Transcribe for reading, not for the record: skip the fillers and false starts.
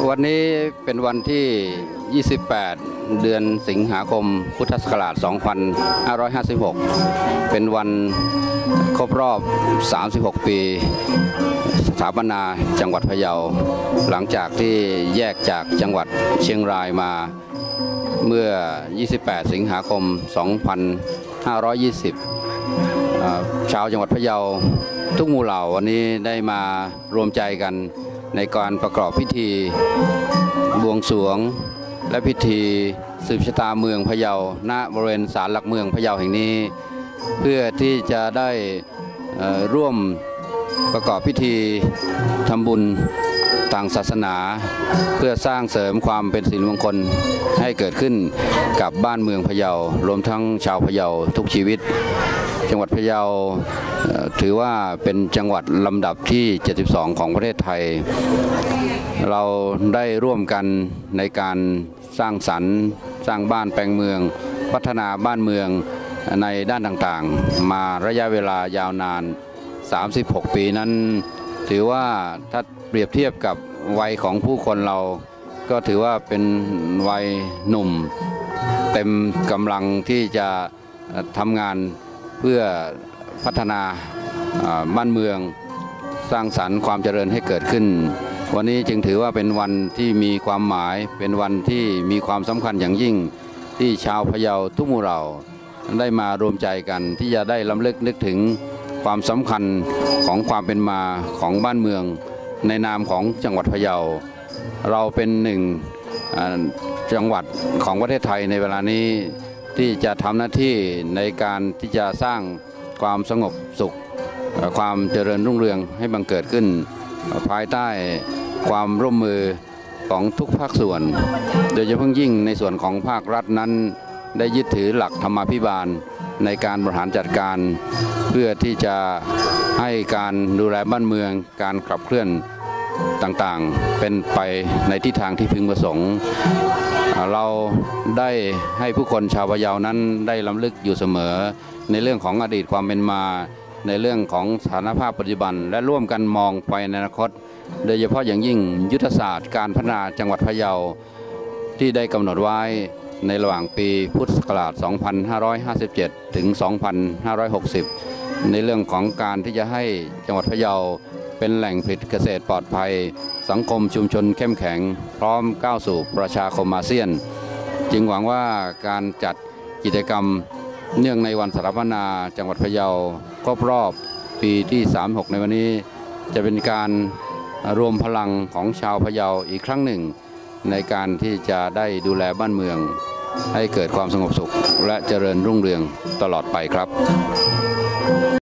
วันนี้เป็นวันที่ 28 เดือนสิงหาคม พุทธศักราช 2556 เป็นวันครบรอบ 36 ปีสถาปนาจังหวัดพะเยาหลังจากที่แยกจากจังหวัดเชียงรายมาเมื่อ 28 สิงหาคม 2520 ชาวจังหวัดพะเยาทุกหมู่เหล่าวันนี้ได้มารวมใจกันในการประกอบพิธีบวงสรวงและพิธีสืบชะตาเมืองพะเยาณบริเวณศาลหลักเมืองพะเยาแห่งนี้เพื่อที่จะได้ร่วมประกอบพิธีทำบุญทางศาสนาเพื่อสร้างเสริมความเป็นสิริมงคลให้เกิดขึ้นกับบ้านเมืองพะเยารวมทั้งชาวพะเยาทุกชีวิตจังหวัดพะเยาถือว่าเป็นจังหวัดลำดับที่ 72 ของประเทศไทยเราได้ร่วมกันในการสร้างสรรค์สร้างบ้านแปลงเมืองพัฒนาบ้านเมืองในด้านต่างๆมาระยะเวลายาวนาน36 ปีนั้นถือว่าถ้าเปรียบเทียบกับวัยของผู้คนเราก็ถือว่าเป็นวัยหนุ่มเต็มกำลังที่จะทำงานเพื่อพัฒนาบ้านเมืองสร้างสรรค์ความเจริญให้เกิดขึ้นวันนี้จึงถือว่าเป็นวันที่มีความหมายเป็นวันที่มีความสำคัญอย่างยิ่งที่ชาวพะเยาทุกหมู่เหล่าได้มารวมใจกันที่จะได้รำลึกนึกถึงความสำคัญของความเป็นมาของบ้านเมืองในนามของจังหวัดพะเยาเราเป็นหนึ่งจังหวัดของประเทศไทยในเวลานี้ที่จะทำหน้าที่ในการที่จะสร้างความสงบสุขความเจริญรุ่งเรืองให้บังเกิดขึ้นภายใต้ความร่วมมือของทุกภาคส่วนโดยเฉพาะยิ่งในส่วนของภาครัฐนั้นได้ยึดถือหลักธรรมาภิบาลในการบริหารจัดการเพื่อที่จะให้การดูแลบ้านเมืองการขับเคลื่อนต่างๆเป็นไปในทิศทางที่พึงประสงค์เราได้ให้ผู้คนชาวพะเยานั้นได้รำลึกอยู่เสมอในเรื่องของอดีตความเป็นมาในเรื่องของสถานภาพปัจจุบันและร่วมกันมองไปในอนาคตโดยเฉพาะอย่างยิ่งยุทธศาสตร์การพัฒนาจังหวัดพะเยาที่ได้กำหนดไว้ในระหว่างปีพุทธศักราช 2557 ถึง 2560 ในเรื่องของการที่จะให้จังหวัดพะเยาเป็นแหล่งผลิตเกษตรปลอดภัยสังคมชุมชนเข้มแข็งพร้อมก้าวสู่ประชาคมอาเซียนจึงหวังว่าการจัดกิจกรรมเนื่องในวันสถาปนาจังหวัดพะเยาครบรอบปีที่ 36 ในวันนี้จะเป็นการรวมพลังของชาวพะเยาอีกครั้งหนึ่งในการที่จะได้ดูแลบ้านเมืองให้เกิดความสงบสุขและเจริญรุ่งเรืองตลอดไปครับ